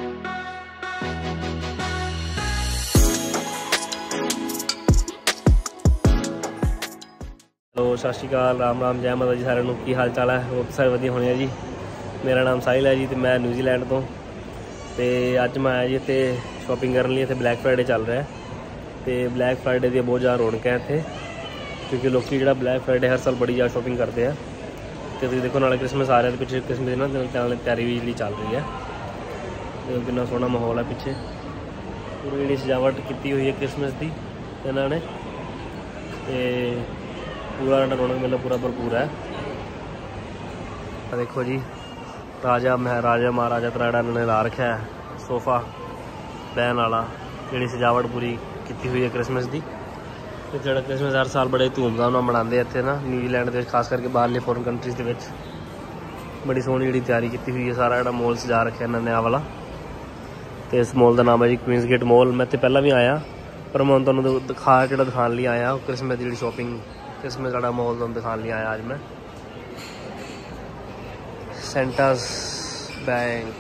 Hello सत श्री अकाल, राम राम, जय माता जी सारिਆਂ ਨੂੰ। की हाल चाल है? वो तो सारे वधिया होने जी। मेरा नाम साहिल है जी, तो मैं न्यूजीलैंड तो अज मैं आया जी इत्थे शॉपिंग करने लिए। इत्थे ब्लैक फ्राइडे चल रहा है, तो ब्लैक फ्राइडे दी बहुत ज़्यादा रौनक है इत्थे, क्योंकि लोग जो ब्लैक फ्राइडे हर साल बड़ी ज़्यादा शॉपिंग करते हैं। तो देखो नाले क्रिसमस आ रहा है, पिछले क्रिसमस ना तैयारी भी चल रही है। तो कितना सोहना माहौल है, पिछे पूरी जी सजावट की हुई है क्रिसमस की इन्होंने, पूरा रौनक मेला पूरा भरपूर है। देखो जी राजा महाराजा महाराजा तराड़ा इन्होंने ला रखा है, सोफा बैन वाला, जी सजावट पूरी की हुई है क्रिसमस की। तो जो क्रिसमस हर साल बड़े धूमधाम मनाते हैं इतने ना न्यूजीलैंड के, खास करके बाहरली फॉरन कंट्रीज़ के बड़ी सोहनी जी तैयारी की हुई है। सारा जो मॉल सजा रखा इन्होंने आ वाला, तो इस मॉल का नाम है जी क्वींस गेट मॉल। मैं तो पहला भी आया, पर मैं तुहानूं दिखाने लिए आया क्रिसमस की जी शॉपिंग, क्रिसमस का माहौल तुहानूं दिखाने लिए आया। अज मैं सेंटास बैंक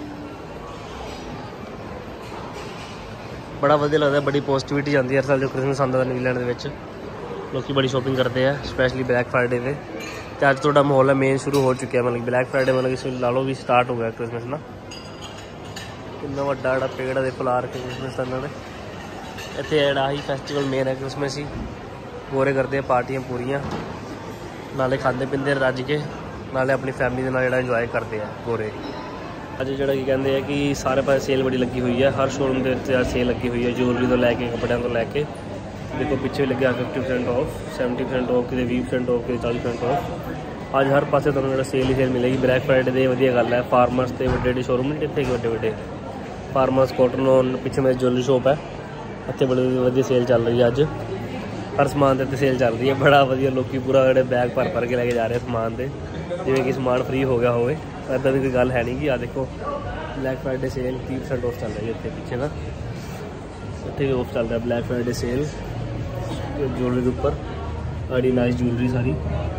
बड़ा वधिया लगता है, बड़ी पॉजिटिविटी आती है हर साल जो क्रिसमस आता है न्यूजीलैंड के। लोग बड़ी शॉपिंग करते हैं स्पैशली ब्लैक फ्राइडे पे। तो अज थोड़ा माहौल है मेन शुरू हो चुका है, मतलब ब्लैक फ्राइडे मतलब इस ला लो भी स्टार्ट हो गया क्रिसमस ना। कितना वड्डा जो पेड़ है देखो ला रखे क्रिसमस का इन्होंने। इतने जोड़ा ही फैसटिवल मेन है क्रिसमस ही, गोरे करते हैं पार्टियां पूरियां, नाले खाते पीते रज के, नाले अपनी फैमिली के नाल इंजॉय करते हैं गोरे। अज जो कहते हैं कि सारे पास सेल बड़ी लगी हुई है, हर शोरूम के सेल लगी हुई है, ज्वेलरी तो लैके कपड़ों तो लैके। देखो पिछे लगे 50% ऑफ, 70% ऑफ, कि 20% ऑफ, कि 40% ऑफ। अज हर पास तुहानूं सेल ही सेल मिलेगी। ब्लैक फ्राइडे की वधिया गल है, फार्मर्स के वड्डे शोरूम नहीं इतने वड्डे वड्डे फार्मर्स कॉटन, पिछे मेरी ज्वेलरी शॉप है, इतने बड़ी वधिया सेल चल रही है। अज हर समान इतने सेल चल रही है, बड़ा वधिया। लोग पूरा जो बैग भर भर के लैके जा रहे हैं समान से, जिवें कि समान फ्री हो गया होवे। इदा की कोई गल है नहीं कि आ देखो ब्लैक फ्राइडे सेल 30% ऑफ चल रही है। इतने पिछे ना इतने भी ऑफ चल रहा है ब्लैक फ्राइडे सेल ज्वेलरी के उपर। बड़ी नाइस ज्वेलरी सारी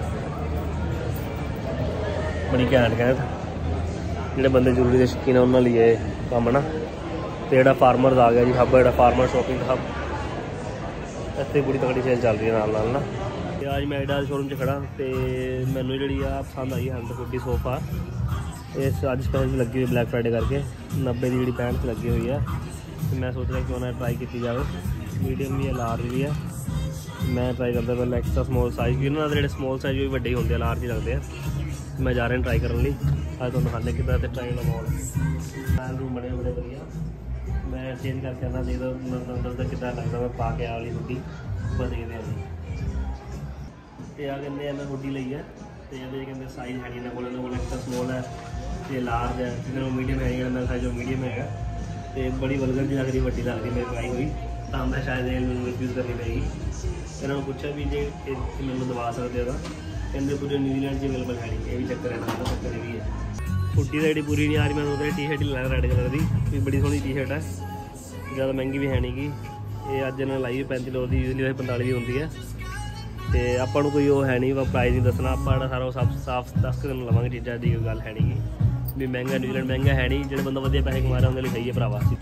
बड़ी घैंट जो बंदे ज्वेलरी के शौकीन है उन्होंने लिए काम ना। तो जो फार्मर आ गया जी हब, जो फार्मर शॉपिंग हब, इतने बड़ी तगड़ी सेल चल रही है नाल नाल ना। तो अज मैं एडा शोरूम से खड़ा, तो मैनू जी पसंद आई 150 सोफा। इस अज स्पेशल लगी हुई ब्लैक फ्राइडे करके 90 की जी 65 लगी हुई है। तो मैं सोच रहा क्यों ना ट्राई की जाए, मीडियम भी है लार्ज भी है। मैं ट्राई करता पहले एक्स्ट्रा स्मॉल साइज, क्योंकि ना जो स्मॉल साइज भी बड़े ही होंगे, लार्ज ही लगते हैं। मैं जा रहा ट्राई करने लिए। अज तुम दिखाने कि ट्राई का माहौल रूम बने बड़े वधिया। मैं चेंज करके आना चाहिए अंदर कि लगता मैं पा के वाली हुडी बदलते हैं। तो आ कहते मैं हुडी ली है, तो ये कहते साइज है इन्होंने को एक्स्ट्रा स्मॉल है, ये लार्ज है, जिन्होंने मीडियम है, मेरा साइज मीडियम है। तो बड़ी वल्गर जी लग रही, वड्डी लग रही मेरी पाई हुई, तो मैं शायद यूज़ करनी पेगी। इन्होंने पूछा भी जे मैंने दवा सकते हो, कहते पूरे न्यूजीलैंड से अवेलेबल है नहीं। ये भी चक्कर है ना, चक्कर ये भी है। हुडी तो जी पूरी नहीं आ रही, मैं सोच रहा टी शर्ट ही लैना रेड कलर की, बड़ी सोहनी टी शर्ट है, ज़्यादा महंगी भी है नहीं गी। ये अज इन्होंने लाई $35 की, यूजली 45 की होती है। तो आपको कोई वो है नहीं प्राइस नहीं दसना, आप सारा साफ दस के दिन लवेंगे चीज़ा की कोई गल है नहीं भी महंगा न्यूजीलैंड महंगा है नहीं। जो बंदा वधिया पैसे कमा रहा उन्हें खाइए भरावा। तो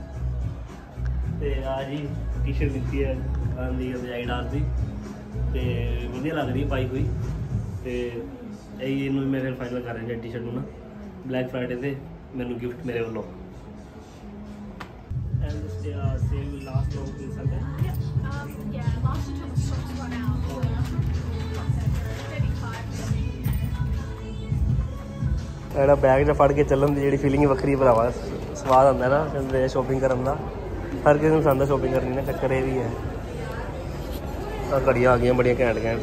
आ जी टी शर्ट दी है एडिडास की, तो वधिया लग रही पाई हुई। तो यही इनू मैं फिर फाइनल कर रहा टी शर्ट ना ब्लैक फ्राइडे से मैनू गिफ्ट मेरे वालों। जो बैग जो फड़ के चलन की जी फीलिंग ही वक्री भरावा, स्वाद आता है ना कहते शॉपिंग करने का। हर किसी को पसंद है शॉपिंग करनी ना, चक्कर ये भी है। घड़ियाँ आ गई बड़िया घैंट घैंट।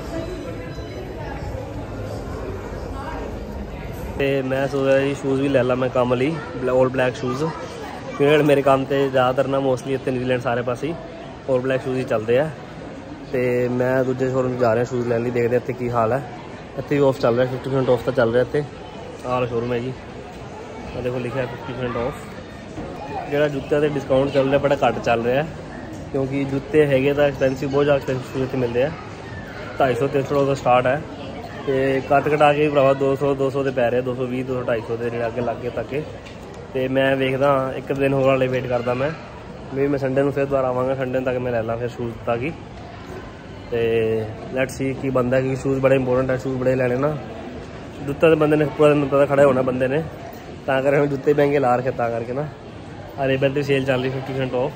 तो मैं सोचा जी शूज़ भी ले ला मैं काम ली, ऑल ब्लैक शूज़, क्योंकि मेरे काम से ज़्यादातर ना मोस्टली इतने न्यूजीलैंड सारे पास ही ऑल ब्लैक शूज़ ही चलते हैं। तो मैं दूजे शोरूम जा रहा शूज़ लैन, देखते इतने की हाल है। इतने भी ऑफ चल रहा है, 50% ऑफ तो चल रहा है। इतने आल शोरूम है जी, देखो लिखा है 50% ऑफ। जो जूत्ते से डिस्काउंट चल रहा है बड़ा घट चल रहा है, क्योंकि जूते है तो एक्सपेंसिव, बहुत ज़्यादा एक्सपेंसिव जूते मिलते हैं। 250-300 का स्टार्ट है, तो कट कटा के भरावा 200 के पै रहे, 220 200 250 के आगे लागे तक। तो तो मैं वेखदा एक दिन होर वाले वेट करदा मैं मैं संडे फिर दोबारा आवाँगा। संडे तक मैं लै ला फिर शूज़ तक ही। तो लैट सी की बनता, क्योंकि शूज़ बड़े इंपोर्टेंट है, शूज़ बड़े लैने ना। जूता तो बंदे ने पूरा दिन पता खड़ा होना बंदे ने, तां करके जूते महंगे ला रखे, तां करके ना। अरेबल की सेल चल रही 50% ऑफ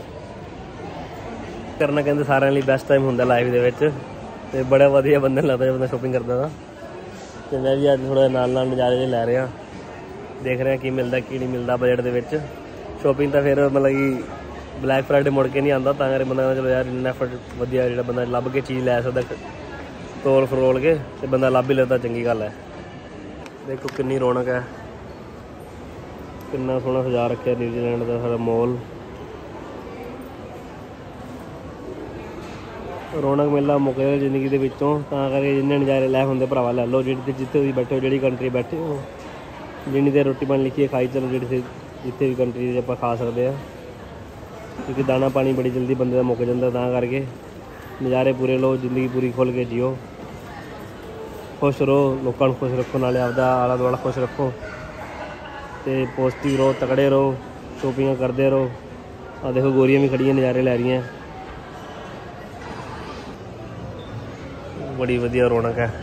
करना, कहते सारे लिए बेस्ट टाइम होंगे लाइफ के, बड़ा वधिया बंदे लगता जो बंदा शॉपिंग करता था। तो मैं भी अज थोड़ा नाल नज़ारे लै रहा, देख रहे की मिलता की नहीं मिलता बजट के। शॉपिंग तो फिर मतलब कि ब्लैक फ्राइडे मुड़ के नहीं आता, करके बंदा चलो यार इन्ना एफर्ट वधिया जो बंदा लभ के चीज़ लै सकता तोल फरोल के, तो बंदा लभ ही लेता, चंगी गल है। देखो कितनी रौनक है, कितना सोहना सजा रखे न्यूजीलैंड का सारा मॉल। रौनक मेला मुक्के जिंदगी के विचों, तां करके जिन्ने नज़ारे लै होंगे भरावा लै लो, जिते तुसीं बैठे हो, जी कंट्री बैठे हो, जिन्नी देर रोटी पानी लिखिए खाई चलो, जिते भी कंट्री आप खा सकते हैं। क्योंकि दाना पानी बड़ी जल्दी बंदे का मुक जाता, तां करके नज़ारे पूरे लो, जिंदगी पूरी खुल के जियो, खुश रहो, लोगों को खुश रखो, नाले आपदा आला दुआला खुश रखो, तो पॉजिटिव रहो, तगड़े रहो, शॉपिंग करते रहो। आ देखो गोरियां भी खड़ियां नज़ारे लै रही हैं, बड़ी वधिया रौनक है।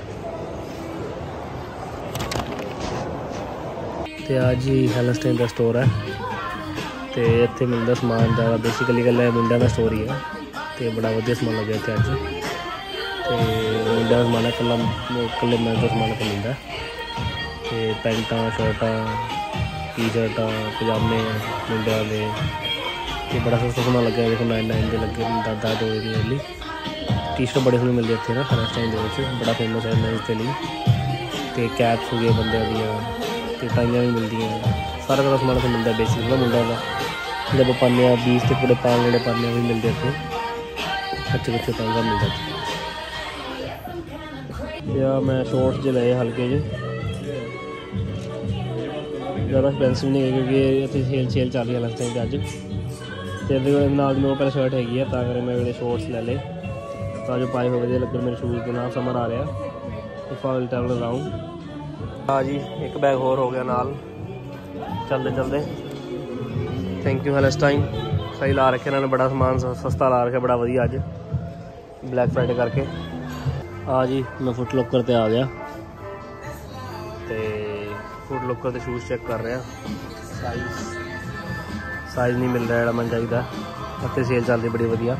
तो आज ही हेलस्टाइन का स्टोर है, तो इत्थे मिलता समान ज़्यादा, बेसिकली गल मुंडिया का स्टोर ही है, तो बड़ा वधिया समान लगे इत्थे अज। तो मुंडिया का समान है, कल्ले मैन का समान इत्थे मिलता, तो पैंटा शर्टां टी शर्टां पजामे मुंडिया के, तो बड़ा सस्ता समान लगे। देखो 99 के लगे, 10 दो नियरली। टी शर्ट बड़े सोहने मिलते इतने ना हेलस्टाइन के, बड़ा फेमस है मेन्स के लिए। तो कैप्स हो गए बंदे दियाँ, तो टाइयां भी मिलती हैं, सारा तरह समान इतने मिलता बेसिक ना मुंडिया का, जब पाने 20 के पूरे पाल जोड़े पाने भी मिलते इतने, अच्छे अच्छे पाल मिलता। या मैं शॉर्ट्स जो लाए हल्के जो, ज़्यादा एक्सपेंसिव नहीं है, क्योंकि इतनी सेल चल रही है हेलस्टाइन अज। तो नाल मेरे पहले शर्ट हैगी है, तां करके मैं मेरे शॉर्ट्स ले ले, तो जो पाए हुए लगन मेरे शूज़ के नाल। समर आ रहा, if I will travel around. हाँ जी, एक बैग होर हो गया नाल, चलते चलते। थैंक यू हेलस्टाइन, सही ला रखे इन्होंने, बड़ा समान सस्ता ला रखा, बड़ा वधिया अज ब्लैक फ्राइडे करके। हाँ जी, मैं फुट लॉकर ते आ गया, तो फुट लॉकर के शूज़ चेक कर रहा, साइज़ नहीं मिल रहा जो मैं चाहिए, इतने सेल चल रही बड़ी वधिया।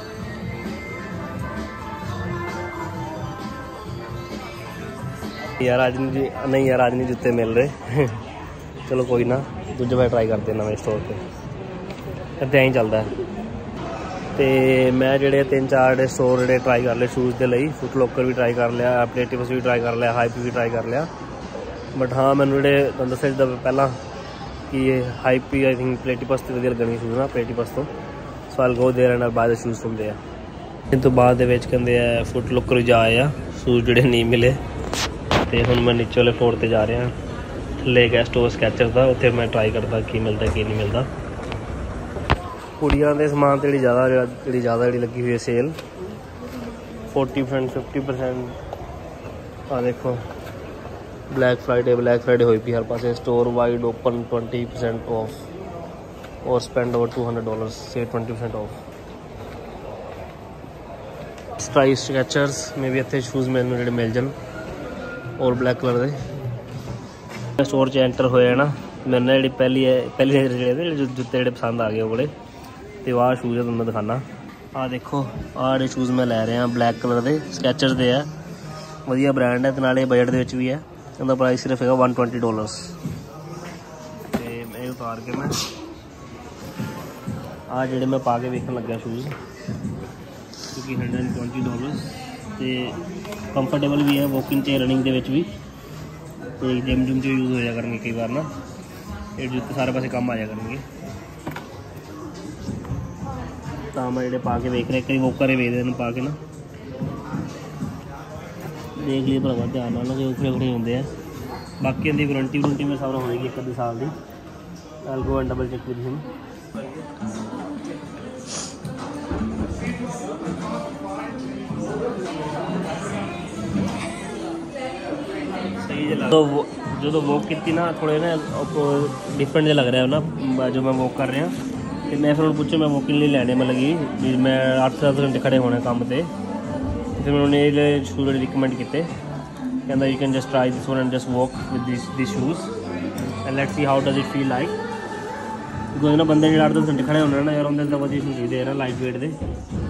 यार अज नहीं यार अज नहीं जूते मिल रहे चलो कोई ना, दूजे बार ट्राई करते नवे स्टोर पर, इतना ही चलता है। तो मैं जोड़े 3-4 स्टोर जो ट्राई कर ले शूज़ के लिए, फुट लॉकर भी ट्राई कर लिया, प्लेटिपस भी ट्राई कर लिया, हाइप भी ट्राई कर लिया। बट हाँ मैंने जो तुम दस पहला कि हाइप भी आई थिंक प्लेटिपस तो वधिया लगनी शूज़ ना, प्लेटिपस तो so I go there and buy the shoes from there. इस तो बाद कहते फुट लॉकर जा आए शूज़ जोड़े नहीं मिले, तो हुण मैं नीचे वाले फ्लोर पर जा रहा, ले गया स्टोर स्कैचर का, उत्थे मैं ट्राई करता की मिलता की नहीं मिलता। कुड़ियां दे समान तो ज़्यादा लगी हुई है सेल, 40% 50%। आ देखो ब्लैक फ्राइडे हुई पी हर पास, स्टोर वाइड ओपन 20% ऑफ, और स्पेंड ओवर $200 से 20% ऑफ। स्ट्राइक स्कैचर्स में भी इतने शूज़ मैंने जो मिल जान, और ब्लैक कलर के। स्टोर एंटर होया ना, मैंने जी पहली जूते जो पसंद आ गए वो, तो आह शूज़ है तुम्हें दिखाना। आ देखो आह शूज़ मैं लै रहा ब्लैक कलर के, स्कैचर्स के है, वधिया ब्रांड है, तो नाले बजट के भी है, उनका प्राइस सिर्फ है $120। तो मैं उतार के मैं आ जोड़े मैं पा के वेखन लग्या शूज़, क्योंकि $120, तो कंफर्टेबल भी है, वॉकिंग च रनिंग के भी, तो जिम जुम च यूज़ हो जाया करेंगे कई बार ना, ये जूते सारे पासे काम आ जाया करेंगे। तो मैं जो पा के वेख रहे, कई वोकर वेखते हैं पा के ना, देख लिए भरावा ध्यान नाल, उखड़े उखड़े होंगे हैं। बाकी इनकी वारंटी वरंटी मेरे सामने होएगी 1-2 साल की, I go and double check with him. सही तो जो वॉक की ना थोड़े ना डिफरेंट जो लग रहा है ना जो मैं वॉक कर रहा तो मैं फिर उन्होंने पूछा मैं वॉकिंग नहीं लैने मतलब कि मैं 8-10 घंटे खड़े होने काम से फिर उन्होंने ये शूज़ रिकमेंड किए कहता you can just try this one and just walk with this shoes and let's see how does it feel like because ना बंदे जो 8-10 घंटे खड़े होने ना यार उन्हें तो वधिया शूज़ चाहिए ना लाइट वेट दे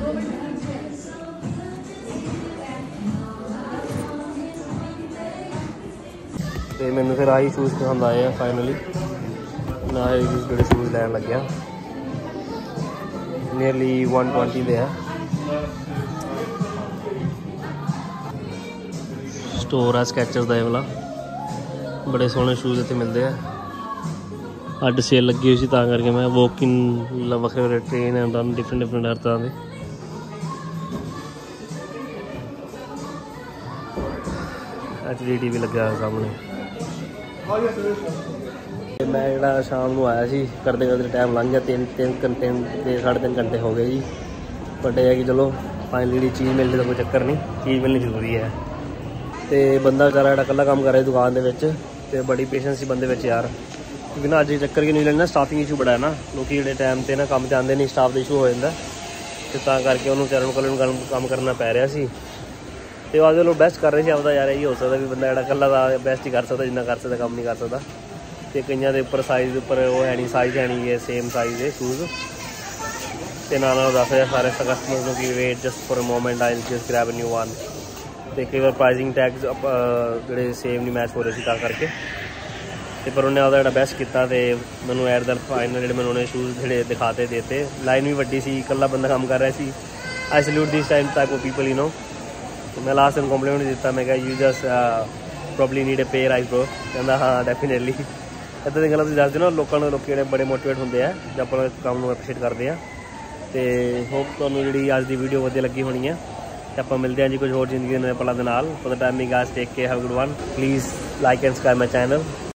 तो मैंने फिर आही शूज़ पसंद आए हैं फाइनली मैं जो शूज़ लैन लग गया नियरली 120 दे है स्टोर है स्कैचर्स का वाला बड़े सोहने शूज़ इतने मिलते हैं अड्ड सेल लगी हुई सी तां करके मैं वॉकिंग वक्रे ट्रेन एंड रन डिफरेंट हर तरह के HDD भी लगा सामने मैं जो शाम को आया सी करते करते टाइम लंघ गया 3 घंटे 3.5 घंटे हो गए जी बट यह है कि चलो फाइनली जी चीज़ मिलने का कोई चक्कर नहीं चीज़ मिलनी जरूरी है तो बंदा बेचारा जो कल्ला काम कर रहा दुकान के बड़ी पेशेंस बंदे यार क्योंकि ना अज चक्कर की नहीं लेना स्टाफिंग इशू बड़ा है ना लोग जोड़े टाइम से ना काम से आते नहीं स्टाफ का इशू हो जाता तो करके उन्होंने बेचारे कल काम करना पै रहा सी तो आज लोग बेस्ट कर रहे थे आपका यार यही हो सकता भी बंदा जो कल्ला बेस्ट ही कर सकता जिन्ना कर सकता काम नहीं कर सकता तो कई के उपर साइज़ उपर वो है नहीं साइज़ है नहीं है सेम साइज़ है शूज़ तो ना दस सारे कस्टमर को कि wait just for a moment I just grab a new one तो कई बार प्राइजिंग टैग्स जोड़े सेम नहीं मैच हो रहे थे करके तो पर उन्हें जो बेस्ट किया तो मैं एट द फाइनल जो मैंने शूज़ जोड़े दिखाते देते लाइन भी वड्डी सी कल्ला बंदा काम कर रहा सी I salute this type of people तो मैं लास्ट टाइम कॉम्प्लीमेंट दिता मैं you just probably need a pay rise bro कहना हाँ डेफिनेटली इदा दी गल्लां दस दो लोगों लोग बड़े मोटिवेट होंगे हैं जब आप काम को अप्रीशिएट करते हैं तो होप तुहानूं जी अज की वीडियो वधिया लगी होनी है तो आप मिलते हैं जी कुछ होर जिंदगी के नए पलों के नाल for the time guys take care have a good one please like and subscribe my channel